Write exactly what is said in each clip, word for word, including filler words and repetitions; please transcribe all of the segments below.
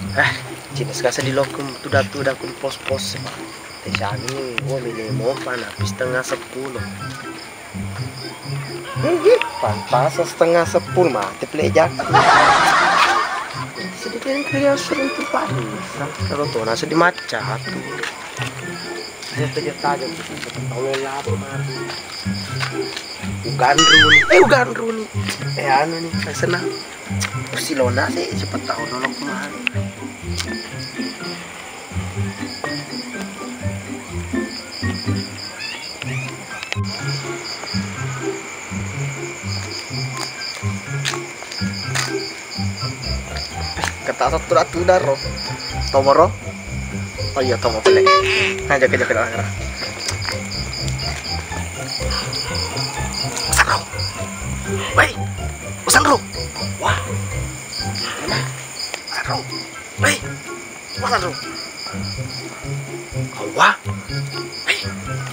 Eh, jenis kasa di lokum tudak tudak kun pos pos pak. Tesani, gua milih mau panas setengah sepuluh. Hehe, pantas setengah sepuluh mah teplejak. Sedikit kalian suruh tuh panas. Kalau tuh nasi dimacat tuh. Jatuh-jatuh aja gitu. Tahu lama mati. Ugandrun, eh Ugandrun. Eh anu nih, saya senang. Barcelona sih cepat tahu nolong kemarin. Kata satu ratu daro, tomoro. Oh iya tomo pelek. Ngajak aja ke dalam. Baik, Usandro. Wah, Usandro. Baik, Usandro. Wah, baik.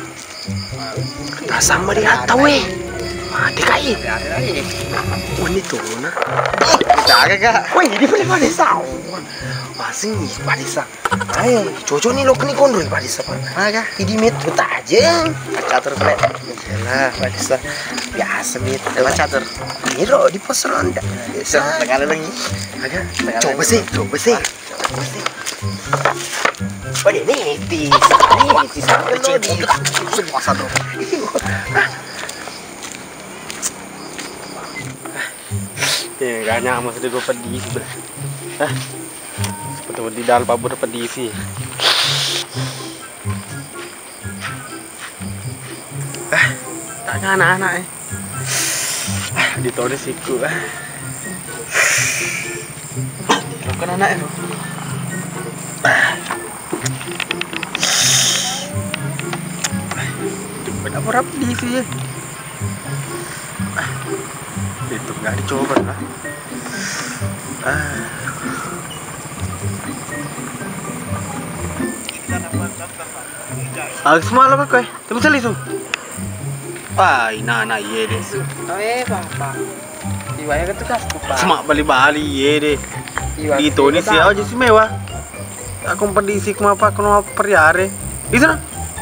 Kita sama dia tahu eh. Mati kai. Oh ini tuh na. Kita agak. Wah ini boleh pada sah. Masih nih pada sah. Ayo, cocok nih lo kini kondro pada sah. Agak. Ini mit tuh aja. Catur plek. Lah pada sah. Biasa mit. Emang catur. Ini lo di pos ronda. Biasa. Tengah lagi. Agak. Coba sih, coba sih. Coba sih. Oh ini nitis. Ini nitis. Ini nitis. Semua satu. Eh, gak nyaman sudah gue pedih sih, ah, seperti di dalam pabur pedih sih. Ah, tak anak-anak eh. Ah, ditoris siku ah. Bukan anak eh. Ah. Cepet apa pedih sih ya. Itu nggak dicoba lah. Ah. Ah, semua lah pakai. Temu sali su. Ah, ina na ye deh. Oke, bang, bang. Iwaya ketukas kupa. Semak bali-bali ye deh. Itu ni sih aja sih mewah. Aku pedisi kuma apa kono periare. Di sana.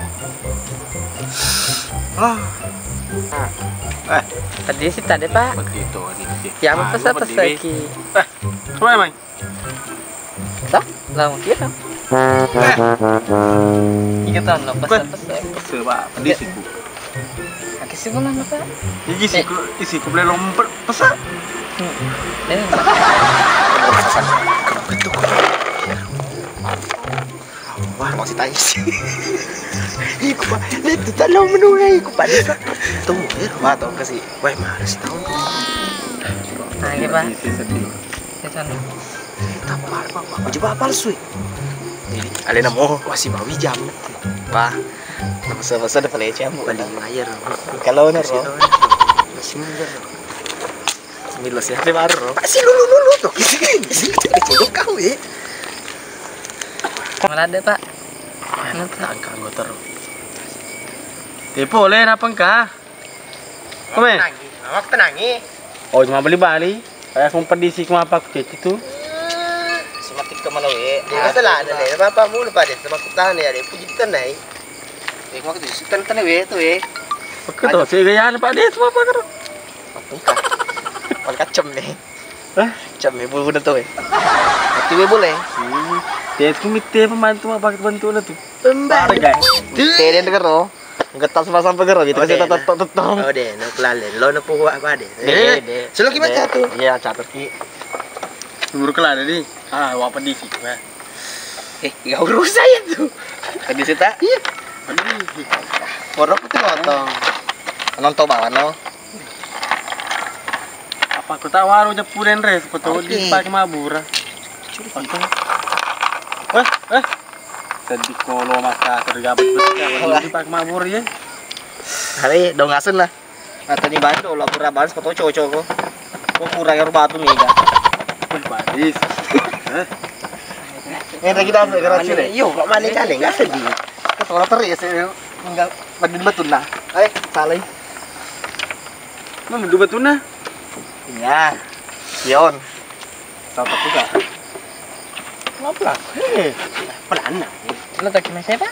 Ah. Eh, tadi sih tadi pak. Begitu ini sih. Ya apa pesan pesan ki? Eh, coba emang. Tak, lama kira. Eh, Iya tahu lo pesan pesan. pesan pak, pedisi ku. Aki sih mana pak? Jadi sih ku, isi ku boleh lompat pesan. Eh, Betul. Wah, masih tanya sih. Iku pak, itu tak lo menurut iku pak desa. Tunggu, ya, wah tahu kasih. Wah, harus tahu. nah ini pak. Isi sedih. Di sana. Tak apa, pak, pak. Coba palsu. Jadi, ada nama oh, masih bawi jam. Wah, nama sebasa ada pelecehan bu. Balik layar. Kalau nero, masih mundur. Sembilan sih, ada baru. Kasih lulu lulu tuh. Sini, sini, sini, jodoh kau ya. Mana ada pak? Mana tak angkat gue terus. Tipu boleh apa enggak? Kome? Awak tenangi. Oh cuma beli bali. Kayak aku pedisi kuma apa aku itu. Semakin ke mana we? Dia salah ada nih. Apa mulu pada sama kutan ya. Dia puji tenai. Eh kau tu sukan tenai we tu we. Oke tuh, saya gaya pak dia semua apa kan? Tungkah. Orang kacem nih. Hah? Kacem ya bulu tu we. Mati we boleh. Dia itu mite pembantu apa pakai bantu lah tuh. Pembantu. guys. Teh dia dengar Getas sama sampai gerok gitu. Kasih tetap tetap. Oh deh, nak pelalen. Lo nak puak apa deh? Deh, deh. Selalu kita catur. Iya catur ki. Buru kelar nih. Ah, wah pedisi. Eh, gak urus saya tuh. Tadi sih tak? Iya. Pedisi. Borok itu nonton. Nonton bawah no. Apa aku tak waru jepuren res, aku tahu di pakai mabura. Eh, eh. Tadi kalau masa tergabut betul di pakai mabur ya. Hari dong ngasen lah. Atau ni bantu lah pura balas foto cocok ko. Ko kurang yang batu nih kan. Badis. Eh. Ini lagi dah segera cile. Yo, kok mana kan enggak sedih. Ketora teris enggak padin betul lah. Eh, salah. Mana dua betul nah? Iya. Yon. Satu juga. Pelan-pelan. Eh, Pelan. Lo tak kena siapa?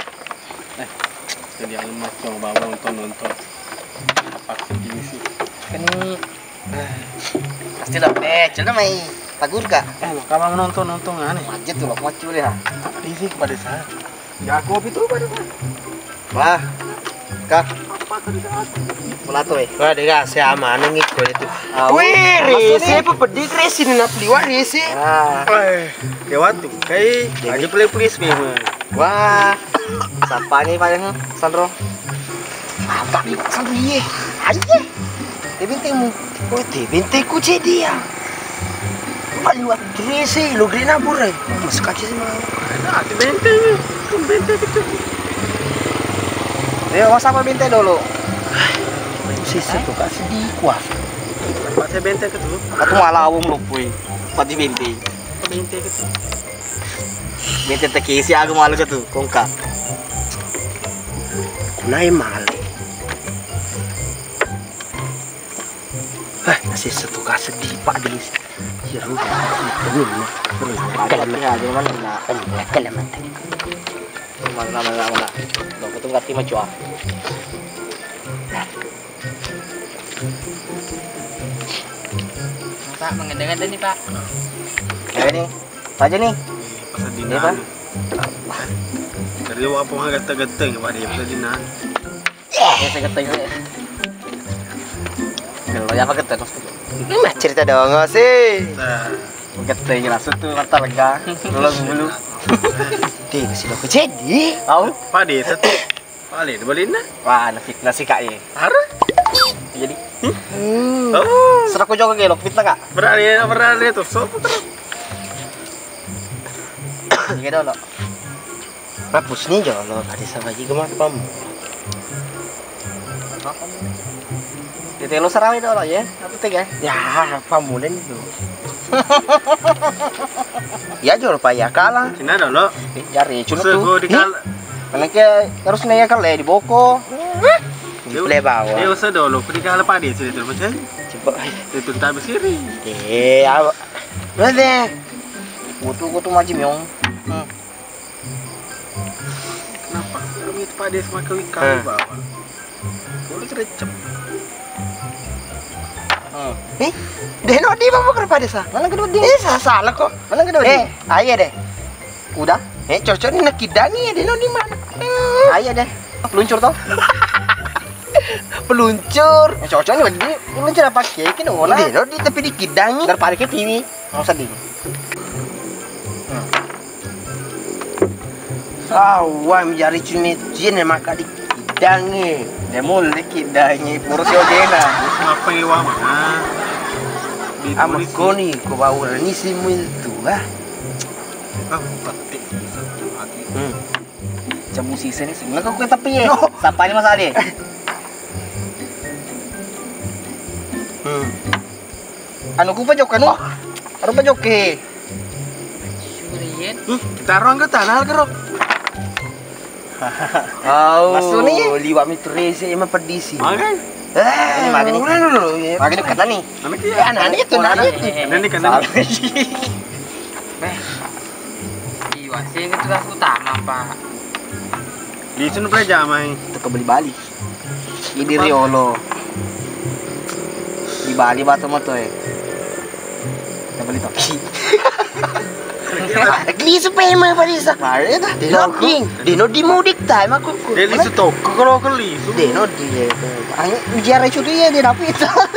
jadi lemas coba nonton nonton. Apa sih? Kini Pasti dapat. Coba mai. Tagur gak? Eh, maka bang nonton nonton aneh. Macet tuh loh, macet ya. Berisik pada saya. Ya aku itu pada saya. Wah. Kak, Apa tadi saat? mulato eh. Wah, dia saya aman ngikut itu. Wih, Rese apa pedih rese ni nak beli wah rese. Ah. Eh, lewat tuh. Kayak lagi play-play memang. Wah. Siapa nih Pak yang Sandro? Apa ni Sandro ye? Aje. Dia bintemu. Oh, te binte ku jadi ya. Bali wah rese lo grena burai. Mas kaki sama. Ada di benteng ni. Kan benteng kecil. Dia masa apa binte dulu? Sisi tu kat sedih kuah. Tempat saya benteng kecil. Aku malah awong lupui. Pati binte. Benteng kecil. Binte tekisi aku malu ke tu, kongka. Kunai mal. Hah, nasi satu kat sedih pak delis. Jeru. Belum mah. Belum. Kalau ni aja mana nak. Kalau mati. Mana mana mana. Dok tu ngati macam. Pak mengendengar nih Pak. Ya ni. Saja ni. Pasal Ni dinan. apa? Dari apa orang gata-gata Pak dia pasal dinan. Ya saya kata ni. Kalau ya apa kata tu? Ini mah cerita doang sih. Nah, Kata je langsung tu mata lega. Tolong dulu. Dia kasi lo jadi. Tahu? Pak dia satu. Pak dia boleh nak. Wah, nasi nasi kak ye. Harus. Jadi, Hmm. Oh, serah ko joga gelok fitna kak. berani berani tu. So terus. Jadi dulu. Rapus ni je lo tadi sama ji gemar pam. Jadi lo serah itu lo ya. Apa tiga? Ya, pamulen itu. Ya jor payah kalah. Sini ada lo. Jari cuma tu. Sego di kal. Mana ke harus naya kal di boko. Boleh bawa. Eh, usah dulu. Di kal Pak dia sini tu macam. Coba. Itu tak bersiri. Eh, apa? Mana? Kutu kutu macam yang. Hmm. Kenapa? Kami itu Pak dia semakin ikan Eh. bawa. Boleh cerecep. Hmm. Eh, deno di bawa ke pada sa. Mana kedua dia? Eh, salah salah kok. Mana kedua Eh, dia? ayah deh. Udah. Eh, cocok ni nak kidani ya deno di mana? Ayo deh. Peluncur toh. Peluncur. Eh, cocok ni bagi peluncur apa kek ni olah. Deno di tapi di kidani. Dar pare ke piwi. Mau sedih. Awam jari cumi jin maka di kidangi. Demo leki dahnya purus yogena. Apa yang wah mana? Di Ama tulis. koni ko bawa ni si mil tu ah. Ah, petik. Hati. Hmm. Jamu sisa ni sebenarnya kau kata piye? Sampai ni masalah dia. Hmm. Anu ku pajok anu. Aru pajok ke. Surian. Hmm, kita orang ke tanah ke rok. Oh, Masuk ni. liwat mitrese emang pedisi. Makan. Eh, Ini makan ni. mana dulu? Makin dekat lah ni. Nama Eh, dia. anak ni tu Oh, nak anak ni. Kanan ni kanan. Salah. Iya, sih itu tugas utama Pak. Di sini pelajar mai. Itu ke beli Bali. Ini Riolo. Di Bali batu moto eh. Kita beli toki. Gli supaya mah parisa. Mari dah. Deno ding, deno di mudik time aku. Dia li stok. Kalau kali. Deno di. Hanya biar curi ya dia dapat.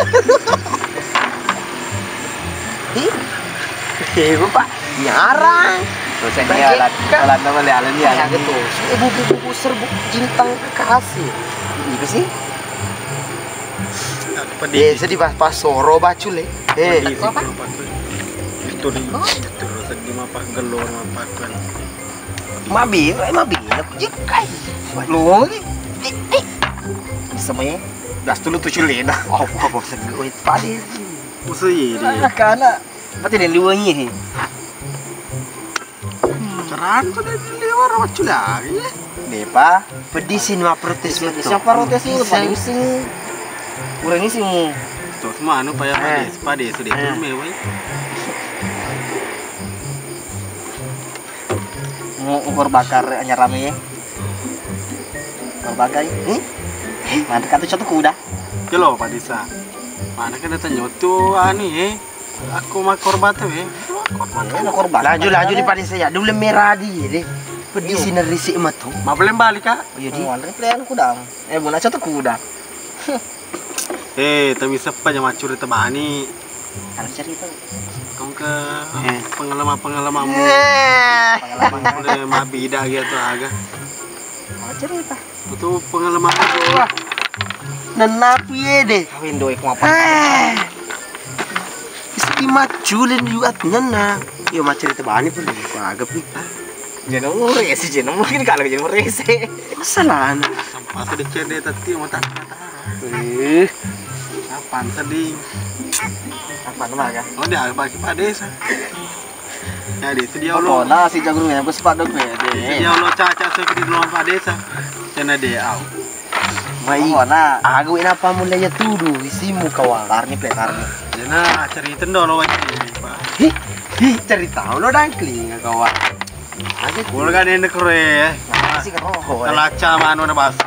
Eh, bapak nyarang. Terus yang dia alat alat nama dia alat dia. Ya gitu. Ibu buku serbu cintang kekasih. Itu sih. Eh, sedih pas pas soro bacul eh. Eh, Apa? Itu di terus di mapak gelor mapak kan. mabi, eh mabi. Aku jekai. Lu ni. Semuanya. Gas dulu tu culi dah. Oh, apa segoi tadi. Usai dia. Anak-anak. Mati dia liwangi. Ceran tu dia lewat rawat lagi. Depa. Pedisin mah protes betul. Siapa rotes ni paling sing. Kurang ni sing. Tu semua anu payah Eh. pada pada sudah Eh. tu mewah. Mau ukur bakar hanya rame ya. Berbagai. Nih. Mana kata satu kuda. Ke lo Pak Desa. Mana kan datang nyoto ani eh. Aku mah korban tuh eh. Eh, no korban. Laju laju di pada saya. Dulu merah di deh. Pedih sinar risik mah tuh. Mau beli balik kak? Oh iya di. Oh, ada pilihan kuda. Eh, bukan satu kuda. Eh, tapi siapa yang macuri tebani? Harus cerita. Kamu ke pengalaman pengalamanmu. Eh. Pengalaman Udah mah beda gitu agak. mau cerita. Itu pengalaman aku. Nenapi ya deh. Kawin doi ku apa? Eh. Iski maculin yuat nena. Yo macuri tebani pun agak nih. Jangan ngurus ya sih, jangan mungkin kalau jangan ngurus sih. Masalah. Sampah sedih cede tadi mau tak kata. Eh, Apaan sedih? apa namanya? Oh dia bagi Pak Desa. Ya di dia Oh, lo. nah si jagung yang aku sepak dong ya. Dia lo caca saya di ruang Pak Desa. Cina dia au. Baik. Oh, nah. Aku ini apa mulanya tuduh isimu kawan. Karni play karni. Cina cerita dong lo wajib Pak. Hi, hi cerita lo dangkling kawan. Aja Boleh kan ini keren. Masih kan oh. Kelaca manu na bas.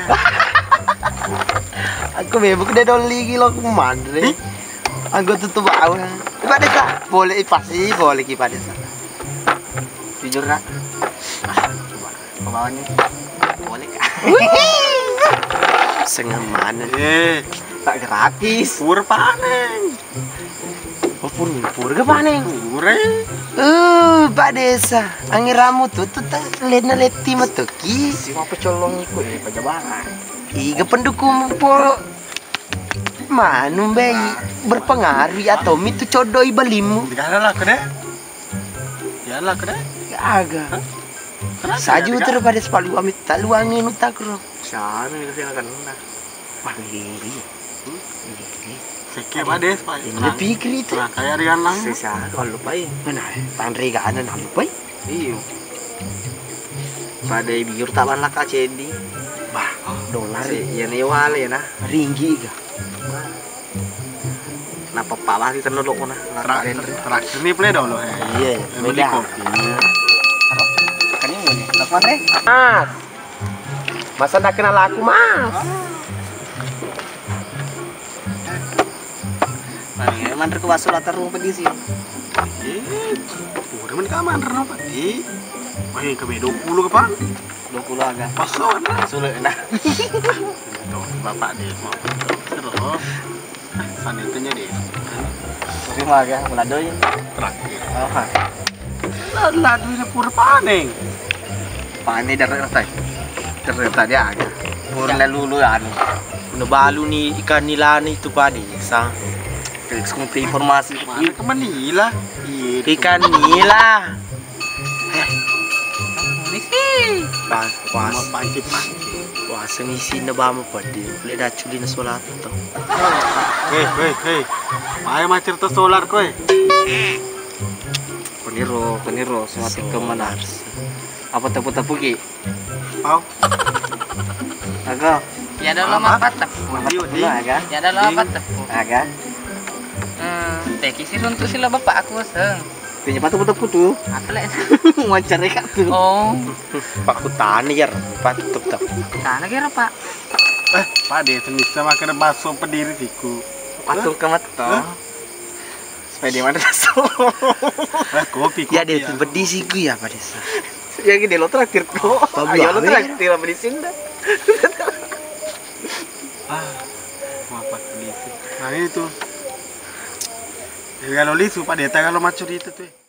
Aku bebek deh doli gilo aku mandre. Aku tutup bau. Pada sa boleh pasti boleh ki pada sa. Jujur nak. Pembawanya boleh kak. Setengah mana? Eh, Tak gratis. pur panen. Oh pur pur ke paning? Pure. Eh, Pak Desa, angin ramu tuh tuh tak lena leti matoki. Si mau pecolong ikut di pejabaran. Iga pendukung po manu bayi berpengaruh atau mitu codoi balimu. Digana lah kene. Ya lah kene. Agak. Saju terus pada sepalu amit tak luangin utakro. Sana itu sih akan nah. Panggiri. Seke Pak Des Pak. Ini pikir itu. Nah, kayak dengan lang. Sisa kalau lupain. Mana? Tandri gak ada nak lupa. Iyo. Pada biur taban lah kak cendi. Bah, dolar Si yang wale nah. ringgi ga. Napa pak masih tenodok mana? Terakhir terakhir ini play dong lo. Iya, Beli kopi. Kan ini. Lakukan deh. Mas. Masa nak kenal aku, Mas? Nah, mandir ke wasul latar rumah pedisi. Eh, udah men kamar no Pak. Eh. Wah, ke dua puluh ke Pak. Dua puluh agak. Pasok nah. Sulit nah. Tuh, Bapak Des mau. Terus. Sana itu nya Des. Tapi mah agak meladoy. Terakhir. Oh, ha. Lah, lah duitnya pur panen. Pak ini dari retai. Dari tadi agak. Pur lalu anu. Udah balu nih ikan nila nih itu Pak Desa. Fix ngumpul informasi. Mana ke Manila? Iya. Ikan nila. Pas Pas pas panci-panci. pas ngisi na ba mo pwede. Boleh dah culi na solat to. Hei, hei, hei. Ayo mah cerita solar koy. Peniro, peniro, semua ke mana? Apa tepu-tepu ki? Pau. Agak. Ya ada lama patah. Dio di. Agak. Ya ada lama patah. Agak. Hmm, teki sih untuk sila bapak aku seng. Punya patu tepu tuh. Apa lek? Wawancara kak tuh. Oh, Pak kutani ya, Pak tutup tuh. sana kira pak. Eh, Pak Des bisa makan bakso pediri siku. Patung ke mata. Supaya dia mana masuk. Eh, kopi, kopi. Ya dia tuh berdisi ku ya Pak Desa. Ya gini lo traktir tuh. Pablo Ayo lo Awer. traktir apa di sini dah. Ah, apa pediri. Nah itu. Ya kalau lisu Pak Deta kalau macam itu tuh.